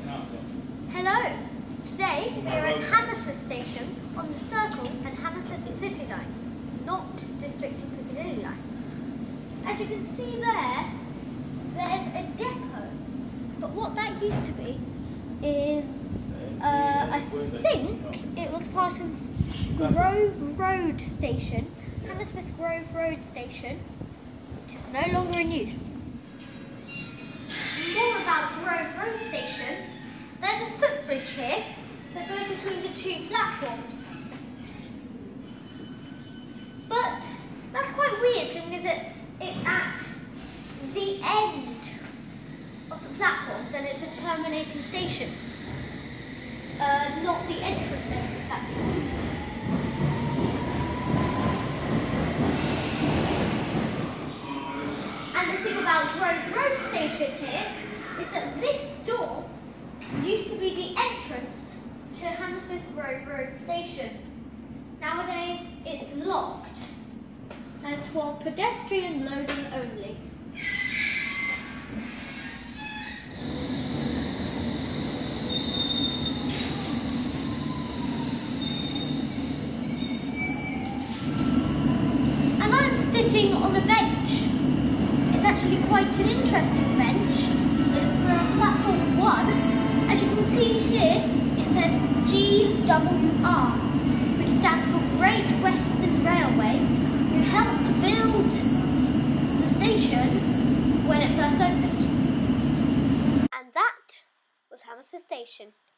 Hello! Today we are at Hammersmith Station on the Circle and Hammersmith City lines, not District and Piccadilly lines. As you can see there's a depot, but what that used to be is, I think it was part of Grove Road Station, Hammersmith Grove Road Station, which is no longer in use. More about Grove Road Station. There's a footbridge here that goes between the two platforms. But that's quite weird because it's at the end of the platforms and it's a terminating station, not the entrance end of the platforms. And the thing about Grove Road Station here is that this door used to be the entrance to Hammersmith Road Station. Nowadays it's locked and it's for pedestrian loading only. And I'm sitting on a bench. It's actually quite an interesting bench. It's from platform 1. As you can see here, it says GWR, which stands for Great Western Railway, who helped build the station when it first opened. And that was Hammersmith Station.